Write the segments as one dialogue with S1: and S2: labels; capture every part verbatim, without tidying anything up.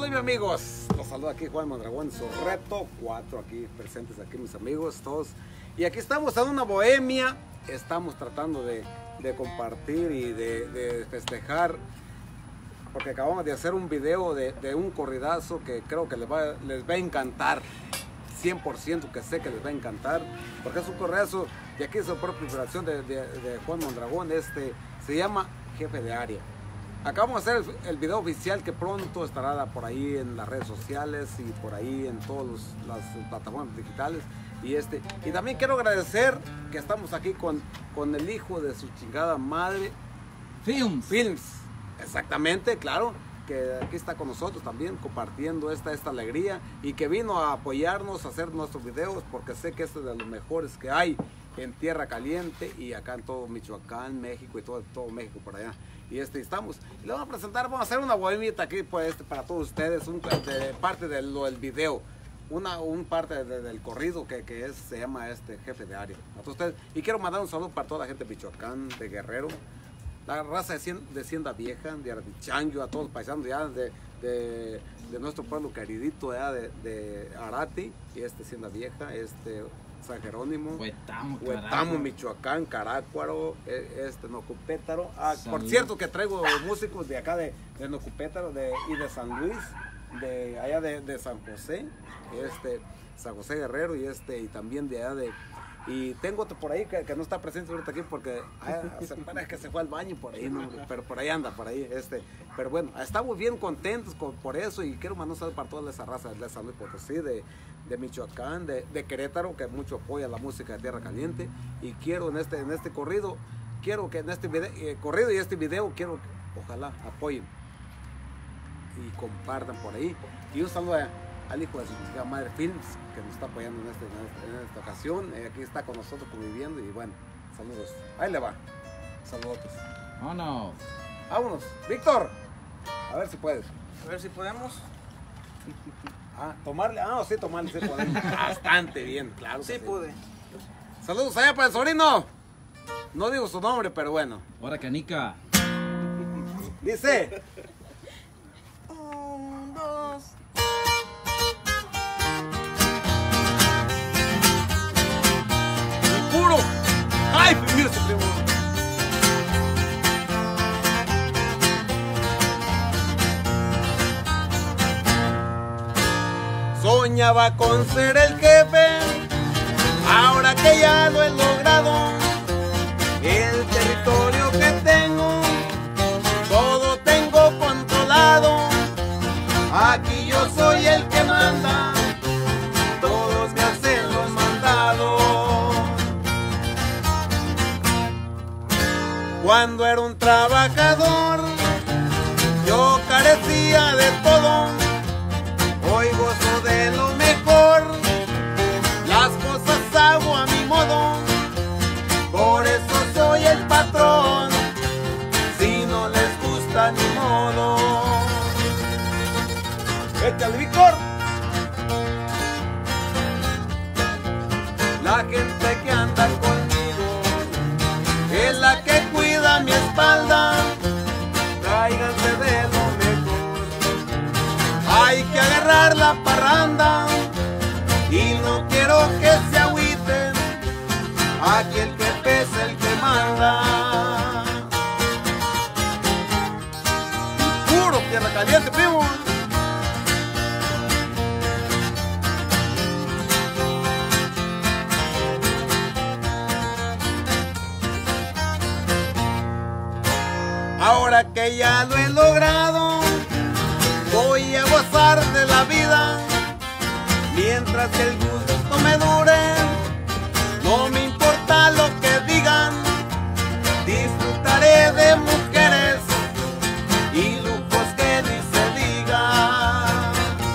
S1: Bolivia, amigos. Los saluda aquí Juan Mondragón, su reto cuatro aquí presentes aquí mis amigos todos. Y aquí estamos en una bohemia, estamos tratando de, de compartir y de, de festejar, porque acabamos de hacer un video de, de un corridazo que creo que les va, les va a encantar, cien por ciento que sé que les va a encantar, porque es un corridazo de aquí, su propia inspiración de, de, de Juan Mondragón. Este se llama Jefe de Área. Acabamos de hacer el, el video oficial que pronto estará por ahí en las redes sociales y por ahí en todas las plataformas digitales. Y, este, y también quiero agradecer que estamos aquí con, con el hijo de su chingada madre,
S2: Films.
S1: Films, exactamente, claro, que aquí está con nosotros también compartiendo esta, esta alegría y que vino a apoyarnos a hacer nuestros videos, porque sé que este es de los mejores que hay en Tierra Caliente y acá en todo Michoacán, México y todo, todo México por allá. Y este estamos, y le vamos a presentar, vamos a hacer una bohemita aquí pues, este, para todos ustedes, un, de, parte de lo del video, una un parte de, del corrido que, que es, se llama este Jefe de Área. A todos ustedes, y quiero mandar un saludo para toda la gente de Michoacán, de Guerrero, la raza de, cien, de Cienda Vieja, de Aradichangio, a todos los paisanos ya de, de, de nuestro pueblo queridito ya de, de Arati, y este Cienda Vieja, este San Jerónimo,
S2: Huetamo,
S1: Huetamo, Michoacán, Carácuaro, este Nocupétaro. Ah, por cierto que traigo músicos de acá de, de Nocupétaro de, y de San Luis, de allá de, de San José, este San José Guerrero y este y también de allá de y tengo otro por ahí que, que no está presente ahorita aquí porque ah, se parece que se fue al baño por ahí, ¿no? Pero por ahí anda, por ahí, este, pero bueno, estamos bien contentos con, por eso y quiero mandar un saludo para toda esa raza de San Luis Potosí, de, de Michoacán, de, de Querétaro, que mucho apoya la música de Tierra Caliente, y quiero en este, en este corrido, quiero que en este video, eh, corrido y este video, quiero que ojalá apoyen y compartan por ahí, y un saludo a al hijo de su chica madre Films, que nos está apoyando en, este, en, este, en esta ocasión. Eh, aquí está con nosotros conviviendo y bueno, saludos. Ahí le va. Saludos.
S2: Vámonos.
S1: Vámonos. Víctor, a ver si puedes.
S3: A ver si podemos.
S1: Ah, tomarle. Ah, sí, tomarle, sí podemos. Bastante bien, claro.
S3: Sí,
S1: sí
S3: pude.
S1: Saludos allá para el sobrino. No digo su nombre, pero bueno.
S2: Ahora canica.
S1: Dice.
S3: Un, dos.
S1: Puro. ¡Ay, mira su primo! Soñaba con ser el jefe, ahora que ya lo he logrado. El territorio que tengo, todo tengo controlado. Aquí yo soy el que manda, todos me hacen los mandados. Cuando era un trabajador, yo carecía de todo. Hoy gozo de lo mejor, las cosas hago a mi modo. Por eso soy el patrón, si no les gusta ni modo. ¡Échale, Víctor! La gente que anda conmigo es la que cuida mi espalda. Tráiganse de lo mejor, hay que agarrar la parranda y no quiero que se agüiten. Aquí el que pesa, el que manda. Puro Tierra Caliente, primo. Ahora que ya lo he logrado, voy a gozar de la vida. Mientras que el gusto me dure, no me importa lo que digan. Disfrutaré de mujeres y lujos que ni se diga.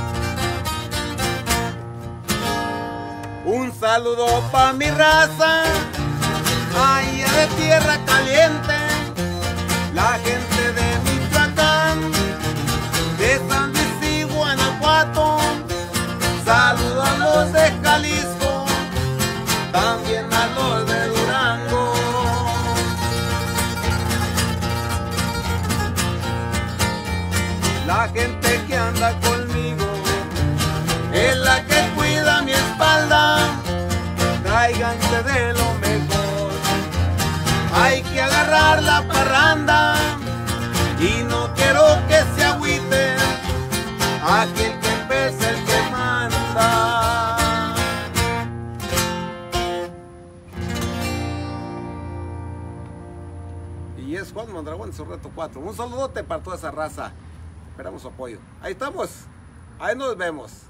S1: Un saludo pa' mi raza, allá de Tierra Caliente. La gente de Michoacán, de San Luis y Guanajuato, saludo a los de Jalisco, también a los de Durango. La gente que anda con conmigo, es la que cuida mi espalda. Tráiganse de lo mejor, hay que agarrar la parranda y no quiero que se agüite aquel que empieza el que manda. Y es Juan Mondragón, su reto cuatro. Un saludote para toda esa raza. Esperamos su apoyo. Ahí estamos. Ahí nos vemos.